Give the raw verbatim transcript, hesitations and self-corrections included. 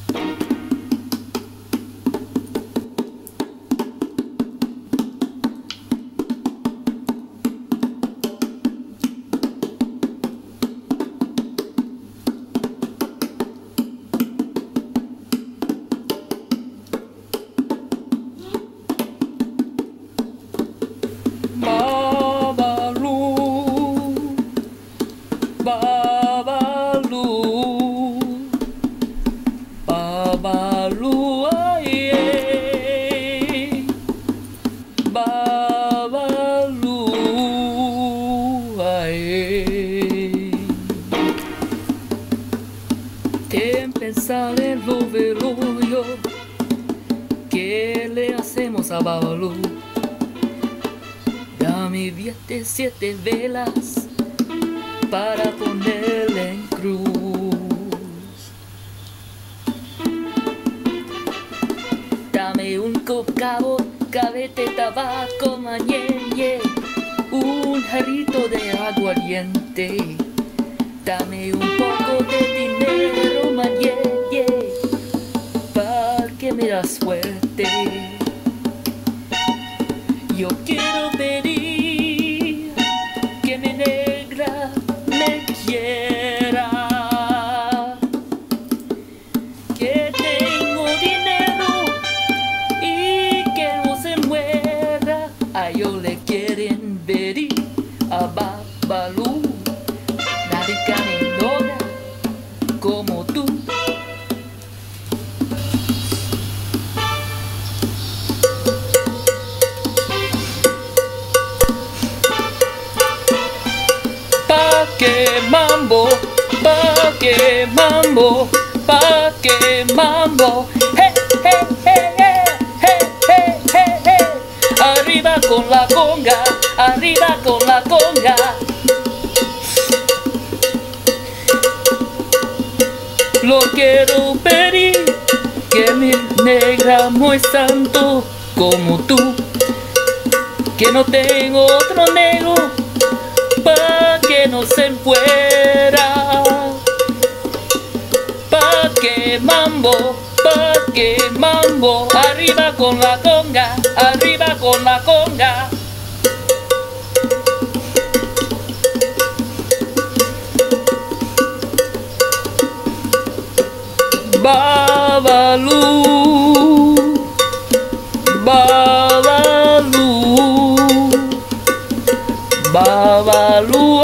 Babalu, ay, Babalu, ay. Tempestad en lo velorio, ¿qué le hacemos a Babalu? Dame siete velas para ponerle en cruz. Dame un cocabo, cabete, tabaco, mañeñe, un jarrito de aguardiente. Dame un poco de dinero, mañeñe, para que me da suerte. Yo quiero pedir que mi negra me quiera, que tengo dinero y que no se muera. A yo le quieren pedir a Babalu, nadie caminora como tú. Pa' que mambo, pa' que mambo, pa' que mambo, hey, hey, hey, hey, hey, hey, hey, hey. Arriba con la conga, arriba con la conga. Lo quiero pedir, que mi negra muy santo como tú, que no tengo otro negro pa' que no se fuera. Pa' que mambo, pa' que mambo, arriba con la conga, arriba con la conga. Babalu, Babalu, Babalu.